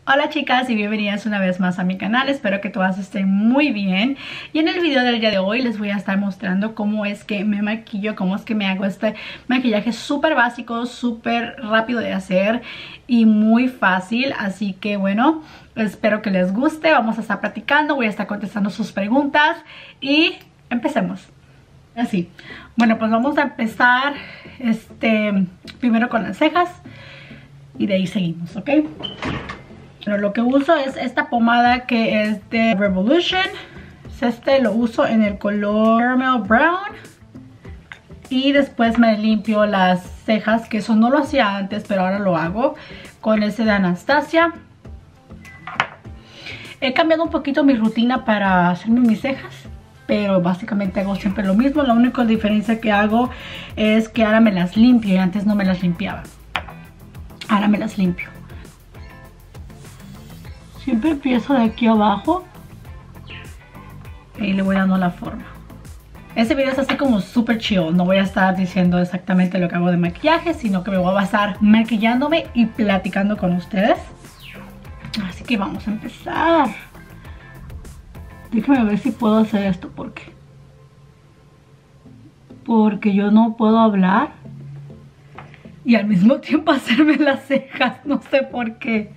Hola chicas y bienvenidas una vez más a mi canal, espero que todas estén muy bien. Y en el video del día de hoy les voy a estar mostrando cómo es que me maquillo, cómo es que me hago este maquillaje súper básico, súper rápido de hacer y muy fácil. Así que bueno, espero que les guste, vamos a estar platicando, voy a estar contestando sus preguntas y empecemos. Así, bueno, pues vamos a empezar primero con las cejas y de ahí seguimos, ¿ok? Pero lo que uso es esta pomada que es de Revolution. Lo uso en el color Caramel Brown. Y después me limpio las cejas, que eso no lo hacía antes, pero ahora lo hago con ese de Anastasia. He cambiado un poquito mi rutina para hacerme mis cejas, pero básicamente hago siempre lo mismo. La única diferencia que hago es que ahora me las limpio y antes no me las limpiaba. Ahora me las limpio. Siempre empiezo de aquí abajo y le voy dando la forma. Este video es así como súper chill. No voy a estar diciendo exactamente lo que hago de maquillaje, sino que me voy a basar maquillándome y platicando con ustedes. Así que vamos a empezar. Déjame ver si puedo hacer esto porque yo no puedo hablar y al mismo tiempo hacerme las cejas. No sé por qué.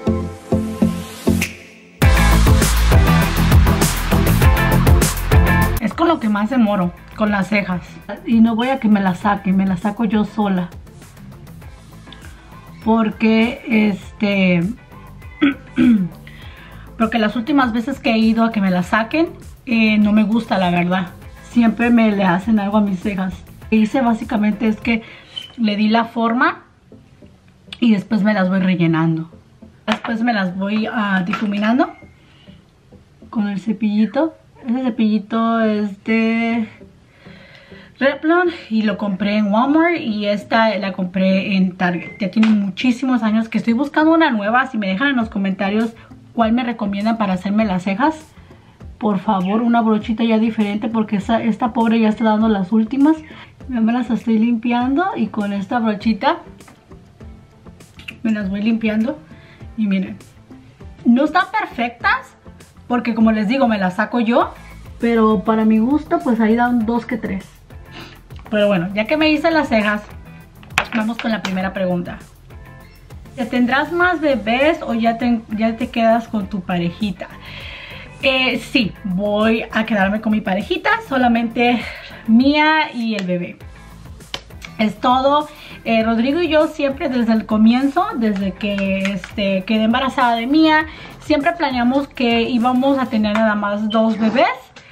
Es con lo que más demoro, con las cejas. Y no voy a que me las saquen, me las saco yo sola. Porque porque las últimas veces que he ido a que me las saquen, no me gusta, la verdad. Siempre me le hacen algo a mis cejas. Lo que hice básicamente es que le di la forma y después me las voy rellenando. Después me las voy difuminando con el cepillito. Ese cepillito es de Revlon y lo compré en Walmart, y esta la compré en Target. Ya tiene muchísimos años que estoy buscando una nueva. Si me dejan en los comentarios cuál me recomiendan para hacerme las cejas, por favor, una brochita ya diferente, porque esta pobre ya está dando las últimas. Ya me las estoy limpiando y con esta brochita me las voy limpiando. Y miren, no están perfectas porque, como les digo, me las saco yo, pero para mi gusto pues ahí dan 2 que 3. Pero bueno, ya que me hice las cejas, vamos con la primera pregunta. ¿Tendrás más bebés o ya te quedas con tu parejita? Sí, voy a quedarme con mi parejita, solamente Mía y el bebé. Es todo. Rodrigo y yo siempre desde el comienzo, desde que quedé embarazada de Mía, siempre planeamos que íbamos a tener nada más 2 bebés.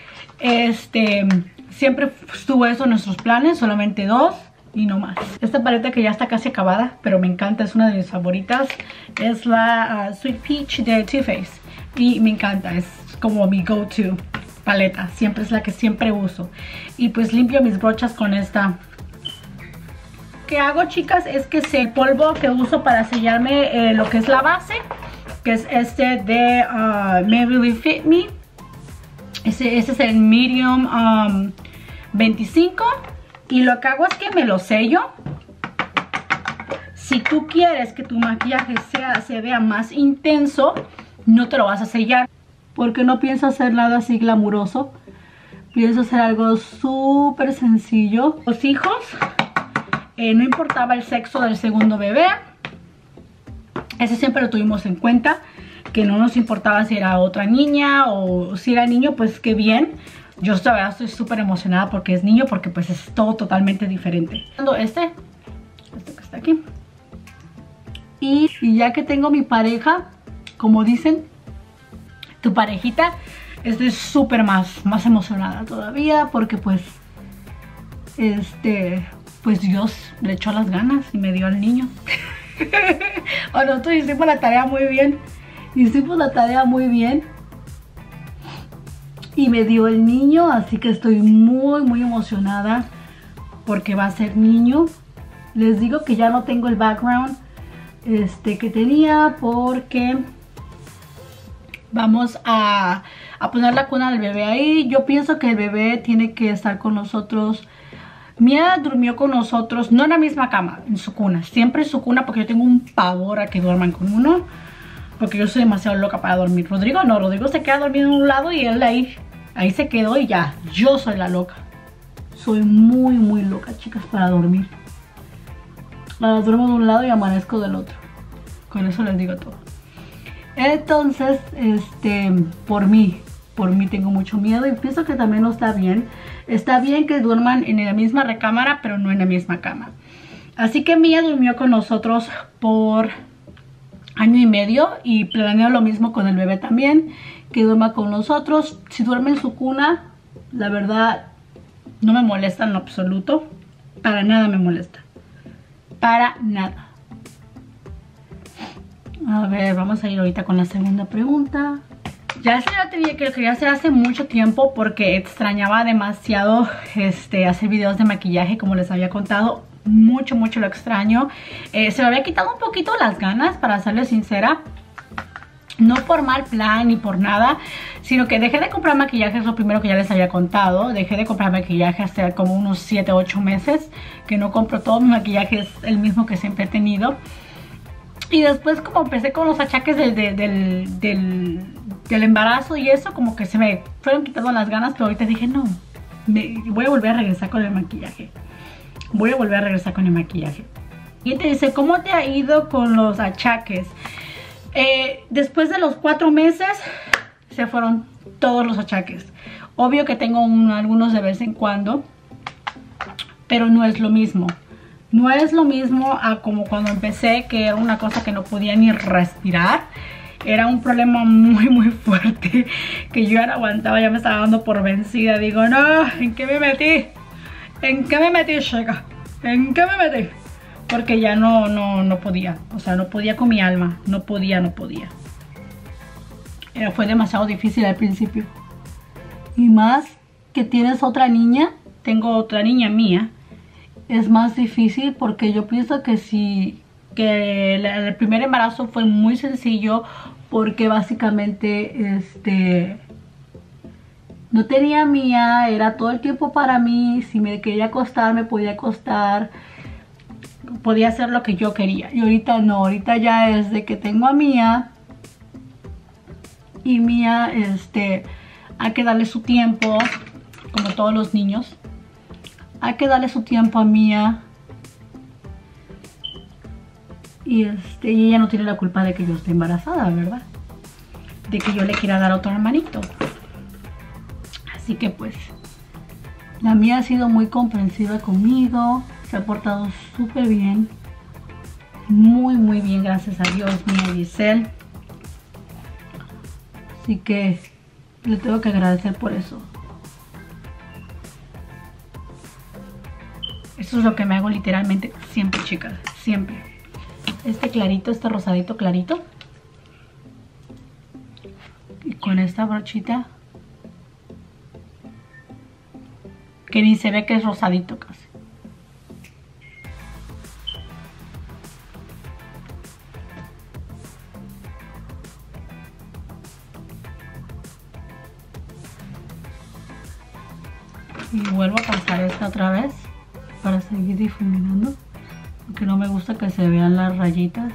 Siempre estuvo eso en nuestros planes, solamente 2 y no más. Esta paleta que ya está casi acabada, pero me encanta, es una de mis favoritas. Es la Sweet Peach de Too Faced y me encanta, es como mi go-to paleta, siempre es la que siempre uso. Y pues limpio mis brochas con esta. Lo que hago, chicas, es que el polvo que uso para sellarme lo que es la base, que es este de Maybelline Fit Me. Ese es el Medium 25. Y lo que hago es que me lo sello. Si tú quieres que tu maquillaje se vea más intenso, no te lo vas a sellar, porque no pienso hacer nada así glamuroso. Pienso hacer algo súper sencillo. Los hijos, no importaba el sexo del segundo bebé, ese siempre lo tuvimos en cuenta, que no nos importaba si era otra niña o si era niño, pues qué bien. Yo estoy súper emocionada porque es niño, porque pues es todo totalmente diferente. Este que está aquí. Y ya que tengo mi pareja, como dicen, tu parejita, estoy súper más emocionada todavía, porque pues pues Dios le echó las ganas y me dio al niño. Nosotros hicimos la tarea muy bien. Y me dio el niño, así que estoy muy emocionada porque va a ser niño. Les digo que ya no tengo el background que tenía, porque vamos a poner la cuna del bebé ahí. Yo pienso que el bebé tiene que estar con nosotros. Mía durmió con nosotros, no en la misma cama, en su cuna. Siempre en su cuna, porque yo tengo un pavor a que duerman con uno. porque yo soy demasiado loca para dormir. Rodrigo no, Rodrigo se queda dormido en un lado y él ahí se quedó y ya. Yo soy la loca. Soy muy loca, chicas, para dormir. Duermo de un lado y amanezco del otro. Con eso les digo todo. Entonces, por mí tengo mucho miedo y pienso que también no está bien. Está bien que duerman en la misma recámara, pero no en la misma cama. Así que Mía durmió con nosotros por año y medio y planeo lo mismo con el bebé también, que duerma con nosotros. Si duerme en su cuna, la verdad no me molesta en lo absoluto. Para nada me molesta. Para nada. A ver, vamos a ir ahorita con la segunda pregunta. Ya se la tenía que lo quería hacer hace mucho tiempo porque extrañaba demasiado hacer videos de maquillaje, como les había contado. Mucho lo extraño. Se me había quitado un poquito las ganas, para serles sincera. No por mal plan ni por nada, sino que dejé de comprar maquillaje, es lo primero que ya les había contado. Dejé de comprar maquillaje hace como unos 7 u 8 meses que no compro. Todo mi maquillaje es el mismo que siempre he tenido. Y después, como empecé con los achaques del embarazo y eso, como que se me fueron quitando las ganas. Pero ahorita dije, no, voy a volver a regresar con el maquillaje. Voy a volver a regresar con el maquillaje. Y te dice, ¿cómo te ha ido con los achaques? Después de los 4 meses se fueron todos los achaques. Obvio que tengo algunos de vez en cuando, pero no es lo mismo. No es lo mismo a como cuando empecé, que era una cosa que no podía ni respirar. Era un problema muy fuerte que yo ya no aguantaba, ya me estaba dando por vencida. Digo, no, ¿en qué me metí? ¿En qué me metí, chica? ¿En qué me metí? Porque ya no podía. O sea, no podía con mi alma. No podía. Fue demasiado difícil al principio. Y más que tienes otra niña. Tengo otra niña mía. Es más difícil porque yo pienso que el primer embarazo fue muy sencillo. Porque básicamente no tenía Mía, era todo el tiempo para mí. Si me quería acostar, me podía acostar. Podía hacer lo que yo quería. Y ahorita no, ahorita ya es de que tengo a Mía. Y Mía, hay que darle su tiempo, como todos los niños. Hay que darle su tiempo a Mía. Y ella no tiene la culpa de que yo esté embarazada, ¿verdad? De que yo le quiera dar otro hermanito. Así que pues, la Mía ha sido muy comprensiva conmigo. Se ha portado súper bien. Muy bien, gracias a Dios, Mía y Giselle. Así que le tengo que agradecer por eso. Eso es lo que me hago literalmente siempre, chicas. Siempre. Este clarito, este rosadito clarito. Y con esta brochita, que ni se ve que es rosadito casi. Y vuelvo a pasar esta otra vez para seguir difuminando, porque no me gusta que se vean las rayitas.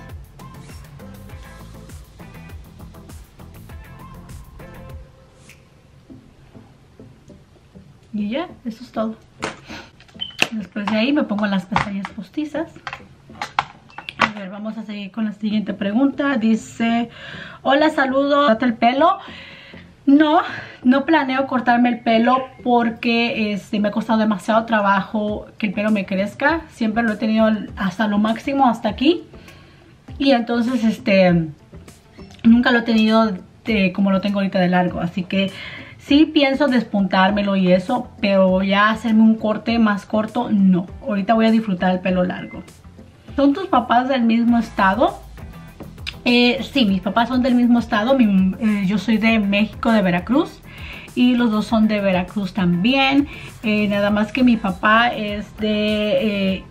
Y ya, eso es todo. Después de ahí me pongo las pestañas postizas. A ver, vamos a seguir con la siguiente pregunta. Dice, hola, saludos, ¿cortaste el pelo? No planeo cortarme el pelo porque me ha costado demasiado trabajo que el pelo me crezca. Siempre lo he tenido hasta lo máximo, hasta aquí. Y entonces nunca lo he tenido como lo tengo ahorita de largo. Así que sí pienso despuntármelo y eso, pero ya hacerme un corte más corto, no. Ahorita voy a disfrutar el pelo largo. ¿Son tus papás del mismo estado? Sí, mis papás son del mismo estado. Yo soy de México, de Veracruz. Y los dos son de Veracruz también. Nada más que mi papá es de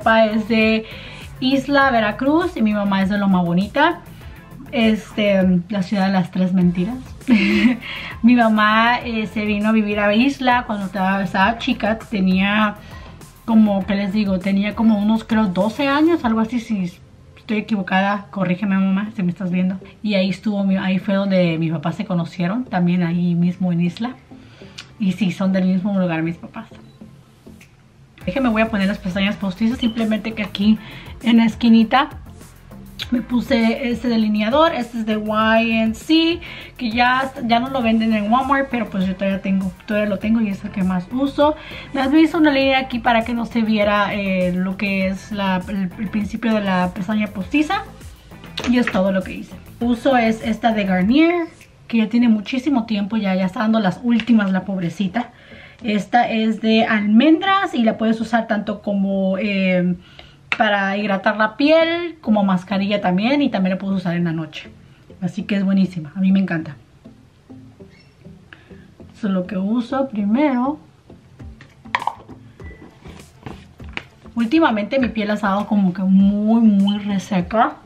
Isla Veracruz y mi mamá es de Loma Bonita. La ciudad de las tres mentiras. Mi mamá se vino a vivir a Isla cuando estaba chica. Tenía como, ¿qué les digo? Tenía como unos, creo, 12 años, algo así, estoy equivocada, corrígeme mamá si me estás viendo. Y ahí ahí fue donde mis papás se conocieron, también ahí mismo en Isla. Y sí, son del mismo lugar mis papás. Déjenme, voy a poner las pestañas postizas, simplemente que aquí en la esquinita me puse este delineador. Este es de YNC, que ya no lo venden en Walmart, pero pues yo todavía lo tengo y es el que más uso. Me hice una línea aquí para que no se viera lo que es el principio de la pestaña postiza. Y es todo lo que hice. Uso es esta de Garnier, que ya tiene muchísimo tiempo, ya está dando las últimas la pobrecita. Esta es de almendras y la puedes usar tanto como para hidratar la piel, como mascarilla también, y también la puedes usar en la noche. Así que es buenísima, a mí me encanta. Eso es lo que uso primero. Últimamente mi piel ha estado como que muy reseca,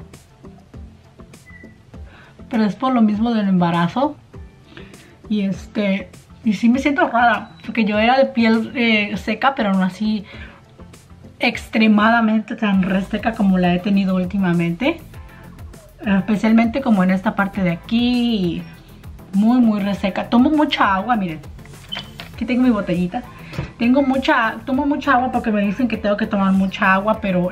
pero es por lo mismo del embarazo. Y sí me siento rara, porque yo era de piel seca, pero no así extremadamente tan reseca como la he tenido últimamente. Especialmente como en esta parte de aquí, muy reseca. Tomo mucha agua, miren. Aquí tengo mi botellita. Tomo mucha agua porque me dicen que tengo que tomar mucha agua, pero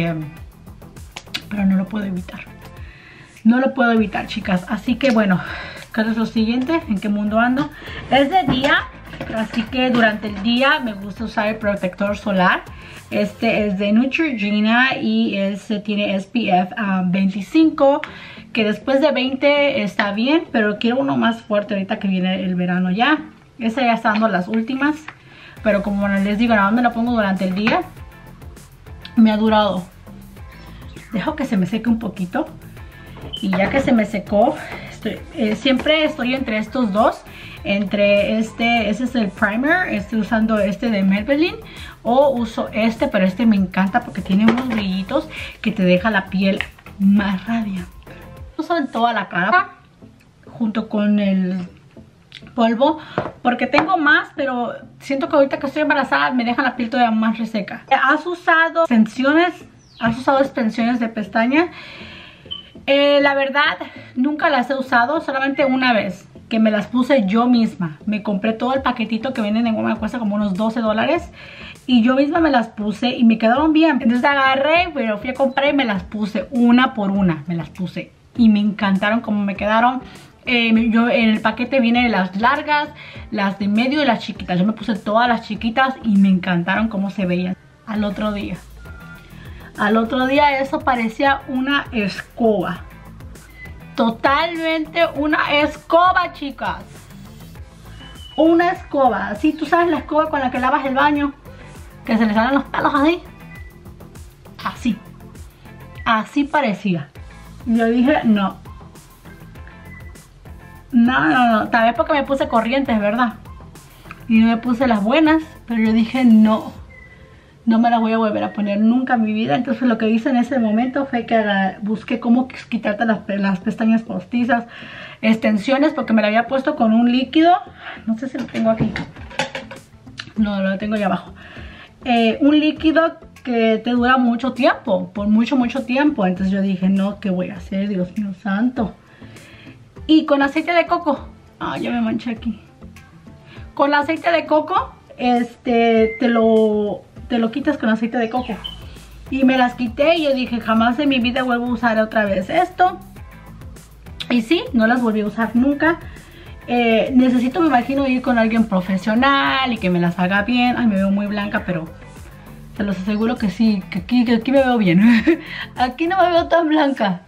no lo puedo evitar. No lo puedo evitar, chicas. Así que bueno, ¿qué es lo siguiente? ¿En qué mundo ando? Es de día, así que durante el día me gusta usar el protector solar. Este es de Neutrogena y tiene SPF 25, que después de 20 está bien, pero quiero uno más fuerte ahorita que viene el verano ya. Esta ya está dando las últimas, pero como les digo, nada más me la pongo durante el día. Me ha durado. Dejo que se me seque un poquito. Y ya que se me secó, siempre estoy entre estos dos. Entre ese es el primer, estoy usando este de Maybelline, o uso pero este me encanta porque tiene unos brillitos que te deja la piel más radiante. Uso en toda la cara junto con el polvo, porque tengo más, pero siento que ahorita que estoy embarazada me deja la piel todavía más reseca. ¿Has usado extensiones? ¿Has usado extensiones de pestaña? La verdad, nunca las he usado, solamente una vez que me las puse yo misma. Me compré todo el paquetito que venden en Walmart, cuesta como unos $12, y yo misma me las puse y me quedaron bien. Entonces agarré, pero fui a comprar y me las puse una por una, me las puse y me encantaron como me quedaron. En el paquete viene las largas, las de medio y las chiquitas. Yo me puse todas las chiquitas y me encantaron cómo se veían. Al otro día eso parecía una escoba. Totalmente una escoba, chicas. Una escoba. Sí, tú sabes la escoba con la que lavas el baño, que se le salen los pelos así. Así parecía. Yo dije, no. Tal vez porque me puse corrientes, ¿verdad? Y no me puse las buenas, pero yo dije, no me las voy a volver a poner nunca en mi vida. Entonces lo que hice en ese momento fue que busqué cómo quitarte las pestañas postizas, extensiones, porque me la había puesto con un líquido. No sé si lo tengo aquí. No, lo tengo allá abajo. Un líquido que te dura mucho tiempo, por mucho tiempo. Entonces yo dije, no, ¿qué voy a hacer? Dios mío santo. Y con aceite de coco. Ya me manché aquí. Con aceite de coco, te lo quitas con aceite de coco. Y me las quité y yo dije, jamás en mi vida vuelvo a usar otra vez esto. Y sí, no las volví a usar nunca. Necesito, me imagino, ir con alguien profesional y que me las haga bien. Ay, me veo muy blanca, pero se los aseguro que sí, que aquí me veo bien. Aquí no me veo tan blanca.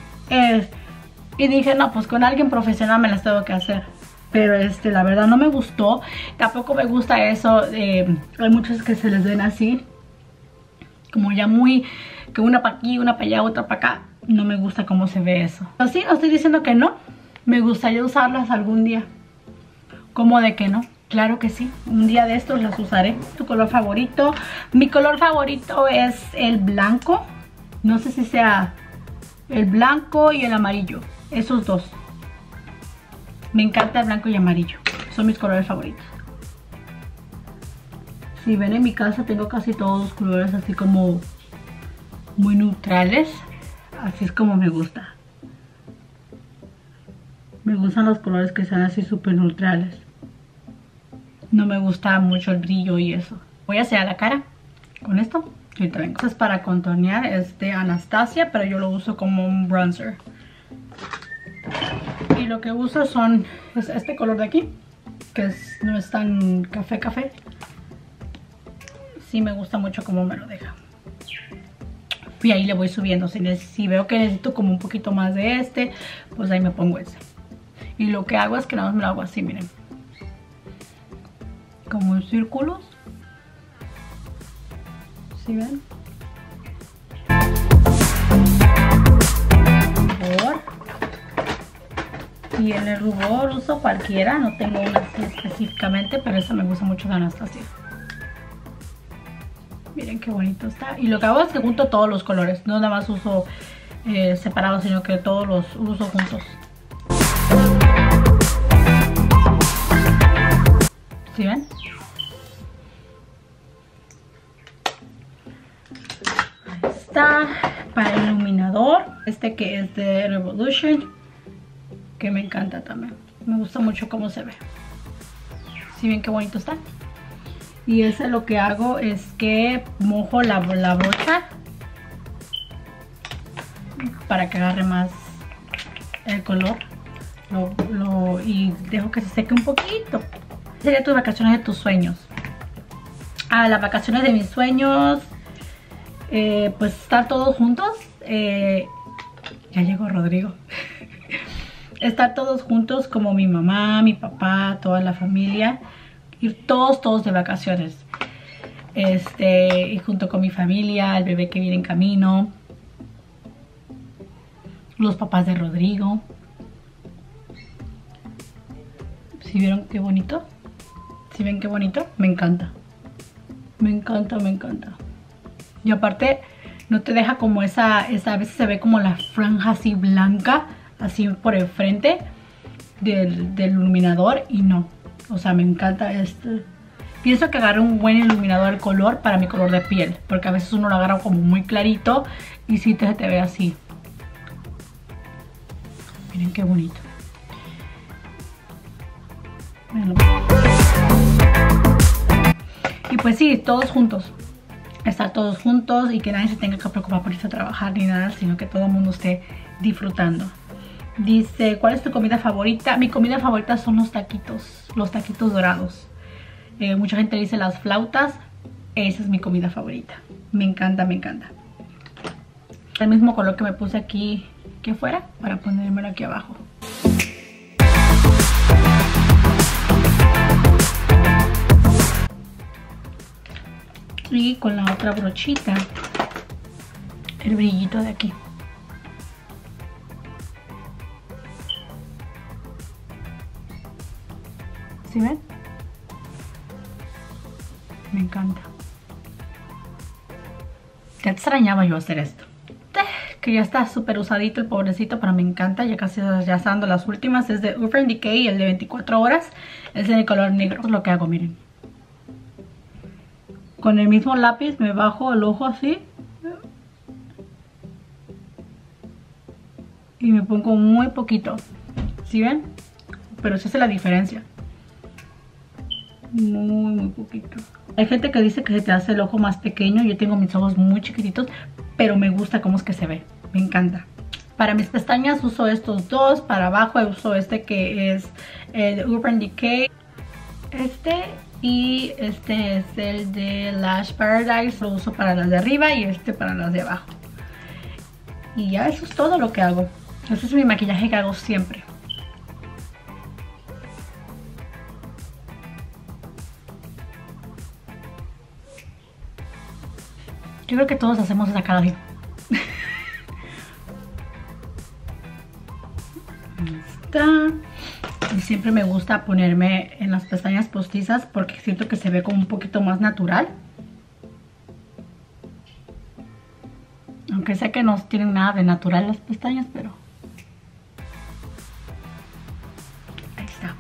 Y dije, no, pues con alguien profesional me las tengo que hacer. Pero la verdad no me gustó. Tampoco me gusta eso. Hay muchos que se les ven así, como ya muy, que una para aquí, una para allá, otra para acá. No me gusta cómo se ve eso. Pero sí, no estoy diciendo que no. Me gustaría usarlas algún día. ¿Cómo de que no? Claro que sí. Un día de estos las usaré. ¿Tu color favorito? Mi color favorito es el blanco. No sé si sea el blanco y el amarillo. Esos dos. Me encanta el blanco y amarillo. Son mis colores favoritos. Si ven, en mi casa tengo casi todos los colores así como muy neutrales. Así es como me gusta. Me gustan los colores que sean así súper neutrales. No me gusta mucho el brillo y eso. Voy a hacer la cara con esto. Ahorita vengo. Esto es para contornear. Es de Anastasia, pero yo lo uso como un bronzer. Y lo que uso es este color de aquí, que no es tan café. Sí me gusta mucho cómo me lo deja. Y ahí le voy subiendo. Si veo que necesito como un poquito más de este, pues ahí me pongo ese. Y lo que hago es que nada más me lo hago así, miren. Como en círculos. ¿Sí ven? Rubor. Y en el rubor uso cualquiera. No tengo una así específicamente, pero esta me gusta mucho de Anastasia. Miren qué bonito está. Y lo que hago es que junto todos los colores. No nada más uso separados, sino que todos los uso juntos. ¿Sí ven? Ahí está. Para el iluminador. Este que es de Revolution. Que me encanta también. Me gusta mucho cómo se ve. ¿Sí ven qué bonito está? Y ese lo que hago es que mojo la brocha para que agarre más el color. Y dejo que se seque un poquito. Sería tus vacaciones de tus sueños. Las vacaciones de mis sueños, pues estar todos juntos. Ya llegó Rodrigo. Estar todos juntos como mi mamá, mi papá, toda la familia. Ir todos de vacaciones. Y junto con mi familia, el bebé que viene en camino. Los papás de Rodrigo. ¿Sí vieron qué bonito? ¿Sí ven qué bonito? Me encanta. Me encanta, me encanta. Y aparte, no te deja como esa a veces se ve como la franja así blanca, así por el frente del iluminador. Y no. O sea, me encanta este. Pienso que agarre un buen iluminador de color para mi color de piel. Porque a veces uno lo agarra como muy clarito y sí te ve así. Miren qué bonito. Bueno. Y pues sí, todos juntos. Estar todos juntos y que nadie se tenga que preocupar por irse a trabajar ni nada, sino que todo el mundo esté disfrutando. Dice, ¿cuál es tu comida favorita? Mi comida favorita son los taquitos dorados. Mucha gente dice las flautas. Esa es mi comida favorita. Me encanta, me encanta. El mismo color que me puse aquí afuera para ponérmelo aquí abajo. Y con la otra brochita, el brillito de aquí. ¿Sí ven? Me encanta. Ya extrañaba yo hacer esto. Que ya está súper usadito el pobrecito, pero me encanta. Ya casi ya está dando las últimas. Es de Urban Decay, el de 24 horas. Es de color negro. Es lo que hago, miren. Con el mismo lápiz me bajo el ojo así. Y me pongo muy poquito. ¿Sí ven? Pero se hace la diferencia. Muy poquito. Hay gente que dice que se te hace el ojo más pequeño. Yo tengo mis ojos muy chiquititos, pero me gusta cómo es que se ve. Me encanta. Para mis pestañas uso estos dos. Para abajo uso este que es el Urban Decay. Y este es el de Lash Paradise. Lo uso para las de arriba y este para las de abajo. Y ya eso es todo lo que hago. Este es mi maquillaje que hago siempre. Yo creo que todos hacemos esa cara así. Está. Y siempre me gusta ponerme en las pestañas postizas porque siento que se ve como un poquito más natural. Aunque sé que no tienen nada de natural las pestañas, pero... ahí está.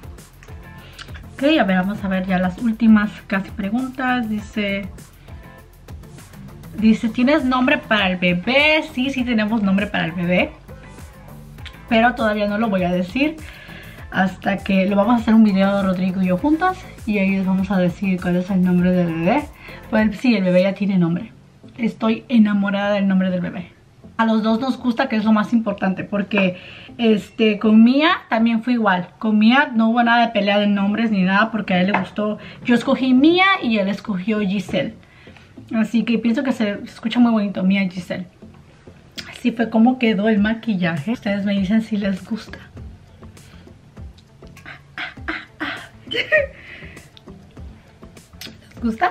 Ok, a ver, vamos a ver ya las últimas casi preguntas. Dice... Dice, ¿tienes nombre para el bebé? Sí, sí tenemos nombre para el bebé, pero todavía no lo voy a decir hasta que lo vamos a hacer un video Rodrigo y yo juntos, y ahí les vamos a decir cuál es el nombre del bebé. Pues sí, el bebé ya tiene nombre. Estoy enamorada del nombre del bebé. A los dos nos gusta, que es lo más importante, porque con Mía también fue igual. Con Mía no hubo nada de pelea de nombres ni nada, porque a él le gustó. Yo escogí Mía y él escogió Giselle. Así que pienso que se escucha muy bonito, Mía y Giselle. Así fue como quedó el maquillaje. Ustedes me dicen si les gusta. ¿Les gusta?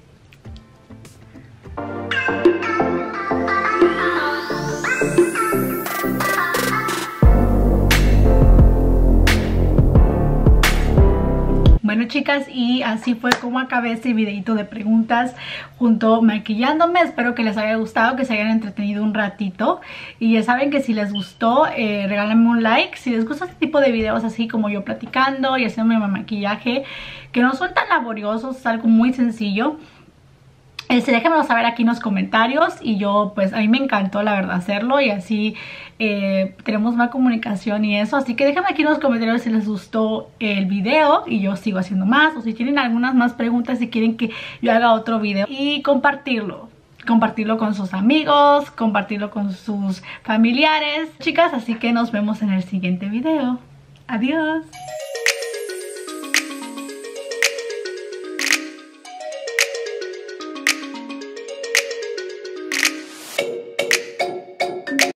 Bueno, chicas, y así fue como acabé este videito de preguntas junto maquillándome. Espero que les haya gustado, que se hayan entretenido un ratito. Y ya saben que si les gustó, regálenme un like. Si les gusta este tipo de videos así como yo platicando y haciendo mi maquillaje, que no son tan laboriosos, es algo muy sencillo. Déjenmelo saber aquí en los comentarios, y yo pues a mí me encantó la verdad hacerlo, y así tenemos más comunicación y eso. Así que déjenme aquí en los comentarios si les gustó el video y yo sigo haciendo más, o si tienen algunas más preguntas, si quieren que yo haga otro video. Y compartirlo con sus amigos, compartirlo con sus familiares, chicas. Así que nos vemos en el siguiente video. Adiós.